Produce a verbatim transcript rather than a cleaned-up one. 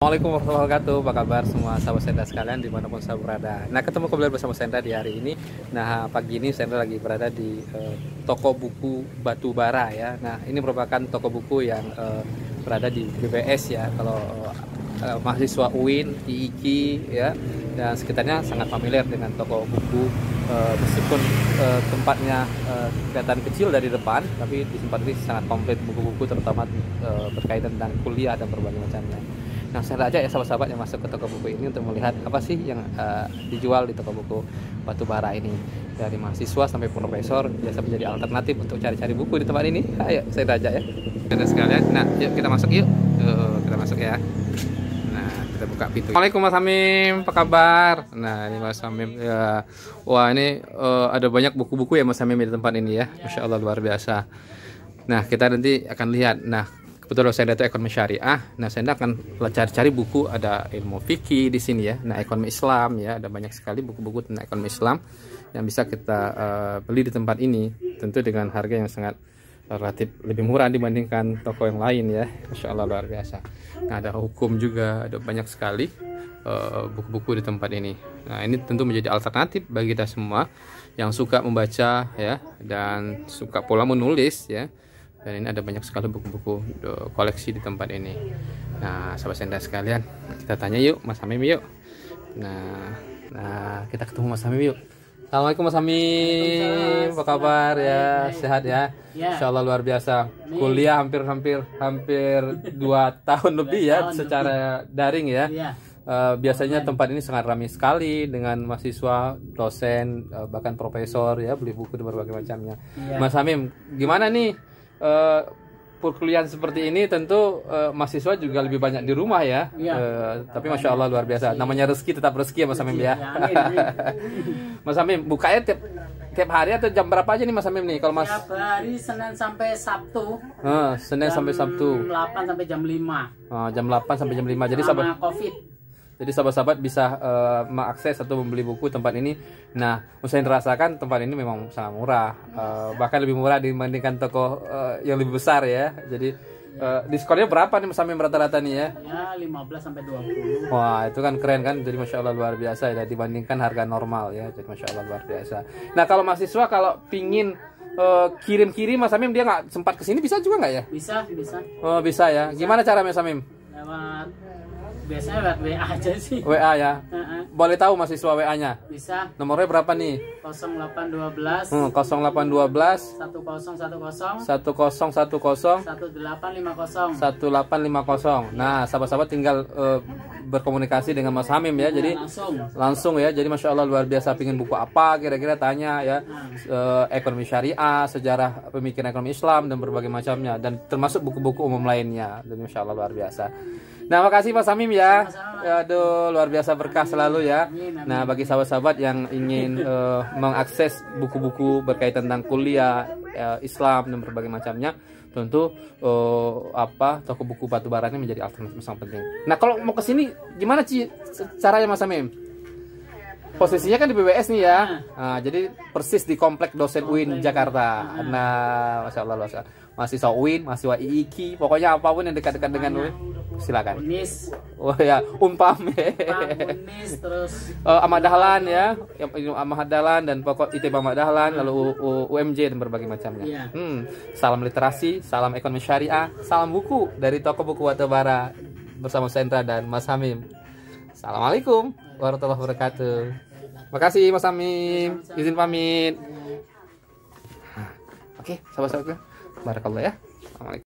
Assalamualaikum warahmatullahi wabarakatuh. Apa kabar semua sahabat Senda sekalian dimanapun saya berada. Nah, ketemu kembali bersama Senda di hari ini. Nah, pagi ini Senda lagi berada di uh, toko buku Batubara ya. Nah, ini merupakan toko buku yang uh, berada di B B S ya. Kalau uh, mahasiswa U I N, I I K I ya, dan sekitarnya sangat familiar dengan toko buku. Uh, meskipun uh, tempatnya uh, kelihatan kecil dari depan, tapi di tempat ini sangat komplit buku-buku, terutama uh, berkaitan dengan kuliah dan berbagai macamnya. Nah, saya ajak ya sahabat-sahabat yang masuk ke toko buku ini untuk melihat apa sih yang uh, dijual di toko buku Batubara ini. Dari mahasiswa sampai profesor biasa menjadi alternatif untuk cari-cari buku di tempat ini. Ayo saya ajak ya. Ada sekalian. Nah, yuk kita masuk yuk. Tuh, kita masuk ya. Nah, kita buka pintu. Assalamualaikum Mas Hamim, apa kabar? Nah, ini Mas Hamim ya. Wah, ini uh, ada banyak buku-buku ya Mas Hamim di tempat ini ya. Masya Allah, luar biasa. Nah, kita nanti akan lihat. Nah, kebetulan saya itu ekonomi syariah. Nah, saya akan cari-cari buku, ada ilmu fikih di sini ya. Nah, ekonomi Islam ya, ada banyak sekali buku-buku tentang ekonomi Islam yang bisa kita uh, beli di tempat ini, tentu dengan harga yang sangat relatif lebih murah dibandingkan toko yang lain ya. Masya Allah, luar biasa. Nah, ada hukum juga, ada banyak sekali buku-buku uh, di tempat ini. Nah, ini tentu menjadi alternatif bagi kita semua yang suka membaca ya, dan suka pula menulis ya. Dan ini ada banyak sekali buku-buku koleksi di tempat ini. Nah, sahabat Senda sekalian, kita tanya yuk Mas Hamim yuk. Nah, nah kita ketemu Mas Hamim yuk. Assalamualaikum Mas Hamim, apa kabar ya? Sehat ya? Insya Allah luar biasa. Kuliah hampir-hampir hampir dua tahun lebih ya secara daring ya. Uh, biasanya tempat ini sangat ramai sekali dengan mahasiswa, dosen, uh, bahkan profesor ya, beli buku dan berbagai macamnya. Mas Hamim, gimana nih? Uh, perkuliahan seperti ini tentu uh, mahasiswa juga lebih banyak di rumah ya, ya. Uh, tapi Masya Allah luar biasa, namanya rezeki tetap rezeki ya Mas Hamim ya. Mas Hamim bukanya tiap tiap hari atau jam berapa aja nih Mas Hamim nih kalau Mas? Tiap hari Senin sampai Sabtu. Uh, Senin sampai Sabtu. jam delapan sampai jam lima. Uh, jam delapan sampai jam lima. Jadi sama Covid. Jadi sahabat-sahabat bisa uh, mengakses atau membeli buku tempat ini. Nah, saya rasakan tempat ini memang sangat murah, uh, bahkan lebih murah dibandingkan toko uh, yang lebih besar ya. Jadi uh, diskonnya berapa nih sampai rata-rata nih ya? Ya lima belas sampai dua puluh. Wah, itu kan keren kan? Jadi Masya Allah luar biasa ya, dibandingkan harga normal ya. Jadi Masya Allah luar biasa. Nah, kalau mahasiswa kalau pingin kirim-kirim uh, Mas Hamim, dia nggak sempat kesini, bisa juga nggak ya? Bisa, bisa. Oh, bisa ya. Bisa. Gimana cara Mas Hamim? Lewat biasanya lewat W A aja sih. W A ya. Uh-uh. Boleh tahu mahasiswa W A-nya? Bisa. Nomornya berapa nih? nol delapan satu dua Hmm, nol delapan satu dua satu nol satu nol satu nol satu nol satu delapan lima nol satu delapan lima nol. Nah, sahabat-sahabat tinggal uh, berkomunikasi dengan Mas Hamim ya. Jadi langsung. Langsung ya. Jadi Masya Allah luar biasa, pingin buku apa kira-kira tanya ya. Uh, ekonomi syariah, sejarah pemikiran ekonomi Islam dan berbagai macamnya, dan termasuk buku-buku umum lainnya. Jadi Masya Allah luar biasa. Nah, makasih Mas Hamim ya. Ya, aduh, luar biasa, berkah selalu ya. Nah, bagi sahabat-sahabat yang ingin uh, mengakses buku-buku berkaitan tentang kuliah uh, Islam dan berbagai macamnya, tentu uh, apa toko buku Batubara ini menjadi alternatif sangat penting. Nah, kalau mau ke sini gimana Ci caranya Mas Hamim? Posisinya kan di B B S nih ya. Nah, jadi persis di komplek dosen U I N Jakarta. Nah, Masya Allah, Masya Allah. Mahasiswa U I N, mahasiswa I I K I, pokoknya apapun yang dekat-dekat dengan U I N, silakan. Unis. Oh ya, Unpam. Unis terus. Uh, Ahmad Dahlan ya, Ahmad Dahlan dan pokok I T B Ahmad Dahlan, lalu U M J dan berbagai macamnya. Yeah. Hmm, salam literasi, salam ekonomi syariah, salam buku dari toko buku Batubara bersama Sendra dan Mas Hamim. Assalamualaikum warahmatullahi wabarakatuh. Makasih Mas Hamim, izin pamit. Nah, oke, okay, sahabat-sahabatku, barakallah ya. Assalamualaikum.